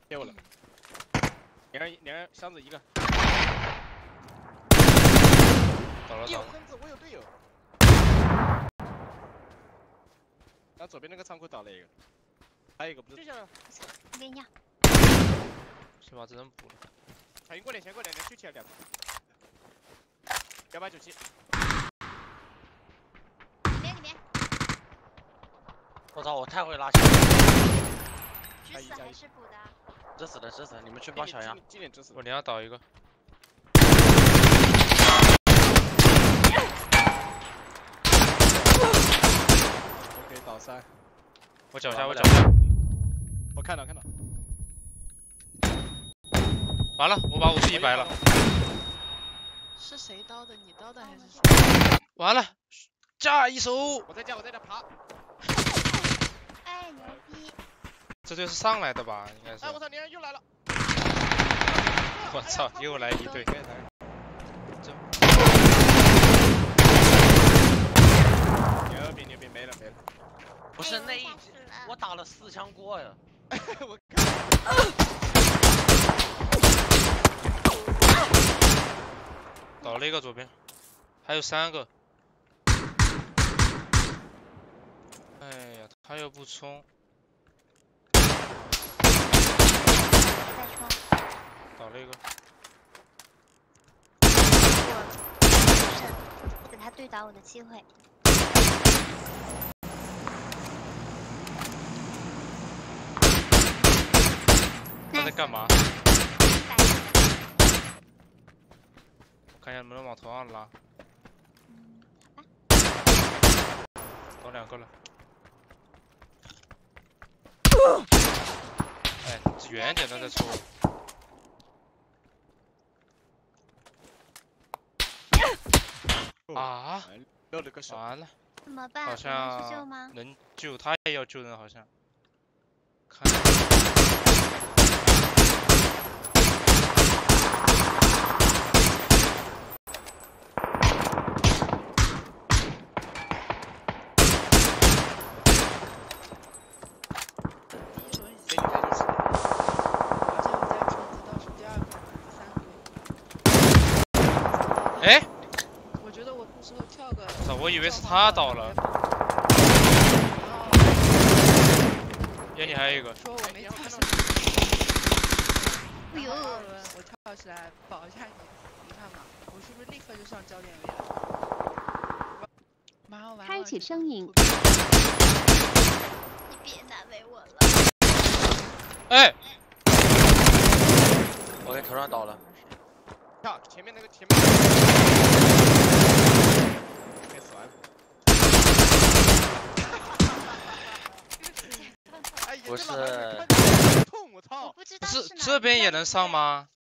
给我了。两人箱子一个。 倒了。 有箱子，我有队友。然后左边那个仓库倒了一个，还有一个不是。 我跟你讲。 先把这人补了。 前过两人举起来两个。197。 里面。 我操！我太会拉枪了。 狙死还是补的？ 致死的，你们去帮小杨。 今年致死。 我连要倒一个。 OK， 倒3。 我脚下。 我看到。 完了，我把51白了。 是谁刀的？你刀的还是谁？ 完了，架一手。 我在爬。 哎，牛逼！ 这队是上来的吧？应该是。 哎，我操，敌人又来了！ 我操，又来一队。 牛逼，没了。 不是那一局，我打了4枪过呀。 我看。 倒了一个左边，还有3个。哎呀，他又不冲。倒了一个。 我给他对倒我的机会。 他在干嘛？看一下能不能往头上拉。倒2个了。哎，远点的再抽。啊！ 漏了个手。 完了。 怎么办？ 好像救吗？ 能救，他也要救人，好像。看。哎， 我觉得我那时候跳个， 操！我以为是他倒了。眼里还有一个。 说我没跳上。 哎呦！ 我跳起来保一下你，你看嘛，我是不是立刻就上焦点位了？马上完了。 开启声音。 你别难为我了。 哎！ 我给头上倒了。 跳前面。该死完了。 不是。 痛，我操！ 我不知道是这边也能上吗？